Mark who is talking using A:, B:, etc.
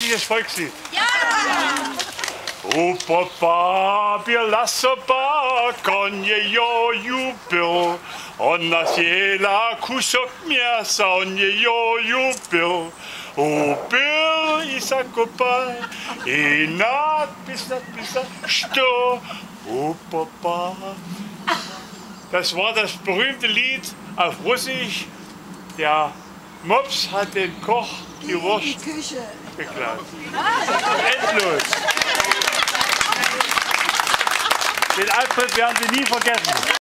A: christliches Volkslied.
B: Ja!
A: O Papa, wir lassen konje jo jubel, und nas jela kusok mir sonje jo jubel. O Bill, ich sag goodbye, bis nat, sto, o Papa. Das war das berühmte Lied auf Russisch. Der Mops hat den Koch die Wurst geklaut. Endlos. Den Auftritt werden Sie nie vergessen.